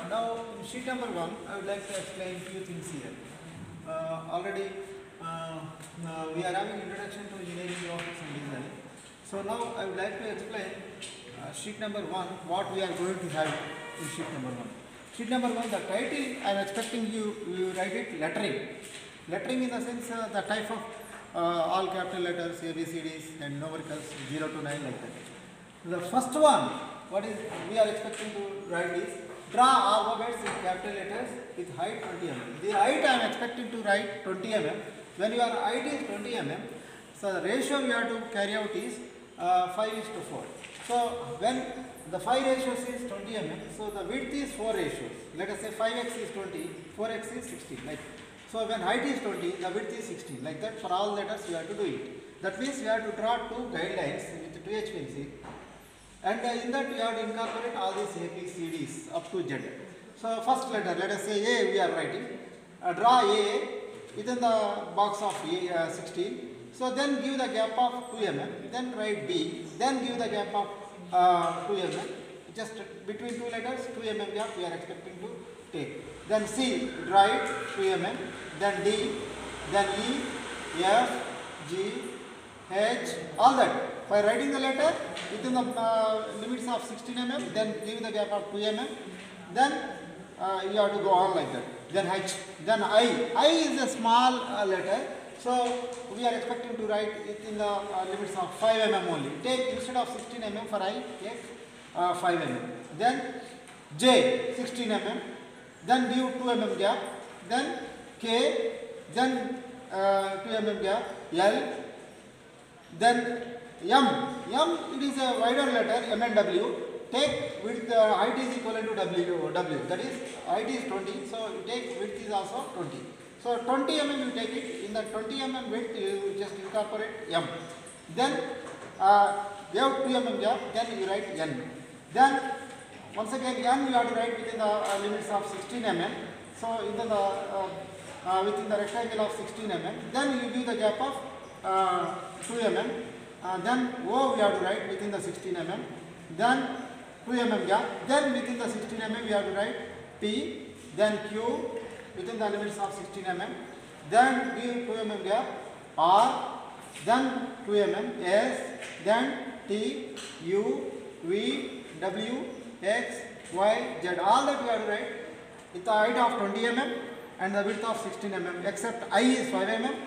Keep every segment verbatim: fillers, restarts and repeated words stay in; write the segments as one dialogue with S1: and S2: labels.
S1: now in sheet number one, I would like to explain few things here. Uh, already uh, uh, we are having introduction to engineering graphics and design. So now I would like to explain uh, sheet number one, what we are going to have in sheet number one. Sheet number one, the title I am expecting you, you write it lettering. Lettering in the sense uh, the type of uh, all capital letters, A B C Ds and numericals zero to nine like that. The first one, what is we are expecting to write is draw alphabets in capital letters with height twenty millimeters. The height I am expecting to write twenty millimeters. When your height is twenty millimeters, so the ratio we have to carry out is uh, five is to four. So when the five ratios is twenty millimeters, so the width is four ratios. Let us say five x is twenty, four x is sixteen. Like so, when height is twenty, the width is sixteen. Like that, for all letters, you have to do it. That means you have to draw two guidelines with two H pencil. And uh, in that you have to incorporate all these A, B, C, Ds up to Z. So first letter, let us say A we are writing. Uh, draw A within the box of A, uh, sixteen. So then give the gap of two millimeters. Then write B. Then give the gap of uh, two millimeters. Just between two letters, two millimeters gap we are expecting to take. Then C, write two millimeters. Then D. Then E, F, G, H, all that. By writing the letter within the uh, limits of sixteen millimeters, then give the gap of two millimeters, then uh, you have to go on like that. Then H, then I. I is a small uh, letter, so we are expecting to write it in the uh, limits of five millimeters only. Take instead of sixteen millimeters for I, take uh, five millimeters. Then J, sixteen millimeters, then give two millimeters gap, then K, then uh, two millimeters gap, L, then M. M, it is a wider letter, M and W. Take width, uh, height is equal to W, W. That is, height is twenty, so you take width is also twenty. So twenty millimeters you take it, in the twenty millimeters width you just incorporate M. Then uh, you have two millimeters gap, then you write N. Then once again N you have to write within the uh, limits of sixteen millimeters. So in the, uh, uh, within the rectangle of sixteen millimeters, then you give the gap of uh, two millimeters. Uh, then O we have to write within the sixteen millimeters, then two millimeters gap, then within the sixteen millimeters we have to write P, then Q within the limits of sixteen millimeters, then give two millimeters gap, R, then two millimeters, S, then T, U, V, W, X, Y, Z, all that we have to write with the height of twenty millimeters and the width of sixteen millimeters, except I is five millimeters,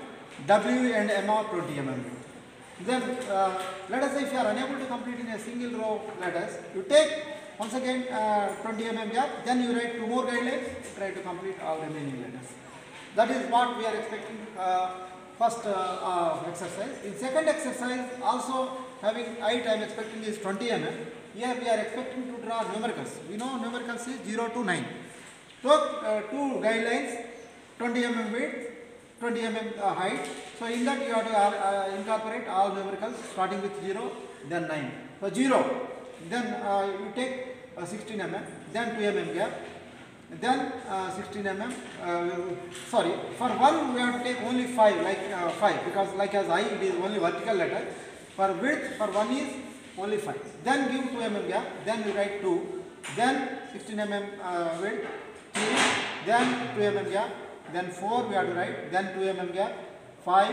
S1: W and M are twenty millimeters. Then uh, let us say if you are unable to complete in a single row letters, you take once again uh, twenty millimeters gap, then you write two more guidelines, try to complete all remaining letters. That is what we are expecting uh, first uh, uh, exercise. In second exercise, also having height I am expecting is twenty millimeters. Here we are expecting to draw numericals. We know numericals is zero to nine. So uh, two guidelines, twenty millimeters width, twenty millimeters uh, height. So in that you have to uh, incorporate all numericals starting with zero, then nine. So zero, then uh, you take uh, sixteen millimeters, then two millimeters gap, then uh, sixteen millimeters. Uh, sorry, for one we have to take only five, like uh, five, because like as I it is only vertical letter. For width, for one is only five. Then give two millimeters gap, then you write two, then sixteen millimeters uh, width, three, then two millimeters gap, then four we have to write, then two millimeters gap, five,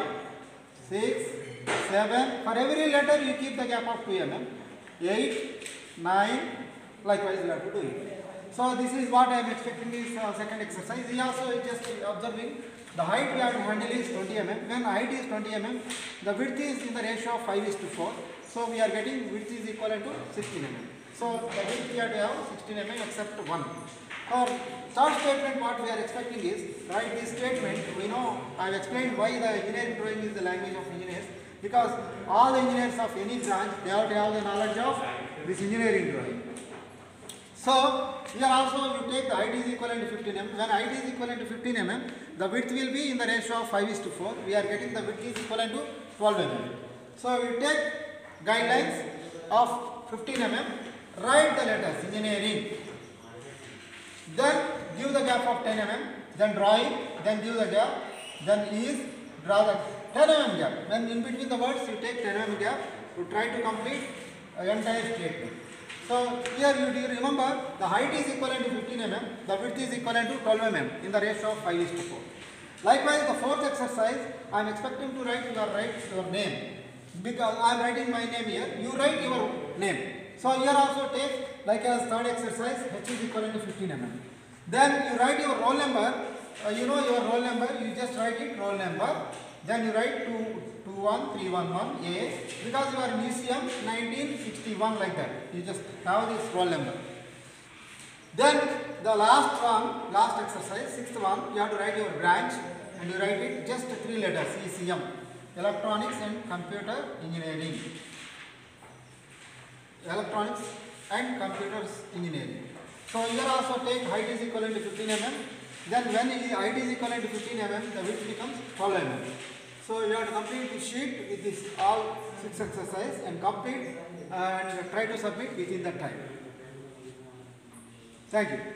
S1: six, seven. For every letter you keep the gap of two millimeters, eight, nine, likewise you have to do it. So this is what I am expecting is uh, second exercise. He also is just observing the height we have to handle is twenty millimeters. When height is twenty millimeters, the width is in the ratio of five is to four. So we are getting width is equal to sixteen millimeters. So the width we have to have sixteen millimeters except one. For third statement, what we are expecting is, write this statement. We know, I have explained why the engineering drawing is the language of engineers, because all engineers of any branch, they have to have the knowledge of this engineering drawing. So, here also you take the height is equivalent to fifteen millimeters. When height is equivalent to fifteen millimeters, the width will be in the ratio of five is to four. We are getting the width is equivalent to twelve millimeters. So, we take guidelines of fifteen millimeters, write the letters engineering. Then give the gap of ten millimeters, then drawing, then give the gap, then is, draw the ten millimeters gap. When in between the words you take ten millimeters gap, you try to complete uh, entire statement. So here you do you remember the height is equivalent to fifteen millimeters, the width is equivalent to twelve millimeters in the ratio of five is to four. Likewise, the fourth exercise, I am expecting to write your write your name, because I am writing my name here. You write your name. So here also take like as third exercise, h is equivalent to fifteen millimeters. Then you write your roll number. Uh, you know your roll number. You just write it roll number. Then you write two two one three one one A, because you are in U C M nineteen sixty-one like that. You just have this roll number. Then the last one, last exercise, sixth one, you have to write your branch and you write it just three letters, E C M, Electronics and Computer Engineering. Electronics and Computers Engineering. So here also take height is equivalent to fifteen millimeters. Then when height is equivalent to fifteen millimeters, the width becomes twelve millimeters. So you have to complete the sheet with this all six exercise and complete and try to submit within that time. Thank you.